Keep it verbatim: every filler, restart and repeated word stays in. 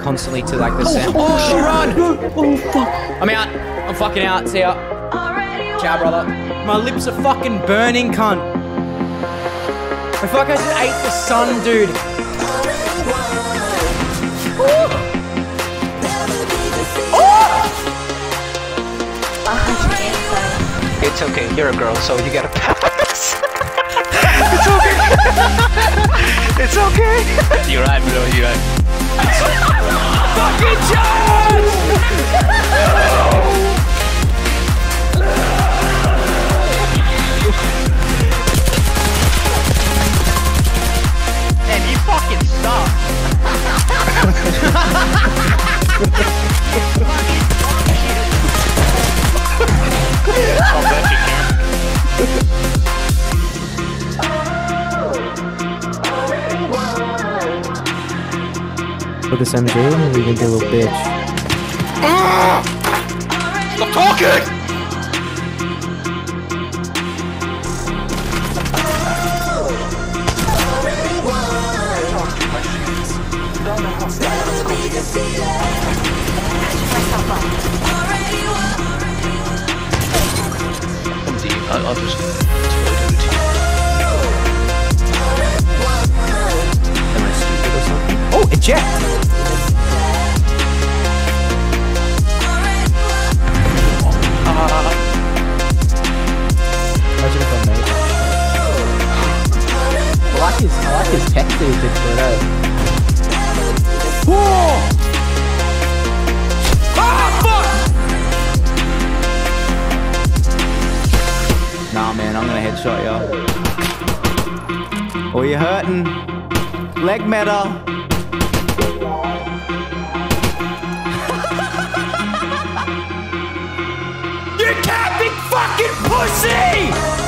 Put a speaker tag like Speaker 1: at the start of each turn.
Speaker 1: constantly to like the sound. Oh, oh run! Oh fuck! I'm out. I'm fucking out. See ya. Ciao, brother. My lips are fucking burning, cunt. I feel like I just ate the sun, dude. Ooh.
Speaker 2: It's okay, you're a girl, so you gotta pass. It's okay. It's okay. You're right, bro, you're right.
Speaker 1: Fucking charge!
Speaker 2: Man, you fucking stop.
Speaker 1: With this M G, we can do a little bitch.
Speaker 2: Ah! Stop talking! I'm deep. I'll, I'll just really do it to you.
Speaker 1: Am I stupid or something? Oh, eject!
Speaker 2: Uh,
Speaker 1: Imagine if I made it. I like his, I like his tech that he did for it, eh? Whoa! Ah, fuck! Nah, man, I'm gonna headshot ya. Oh, you hurting? Leg meta. You can't be fucking pussy!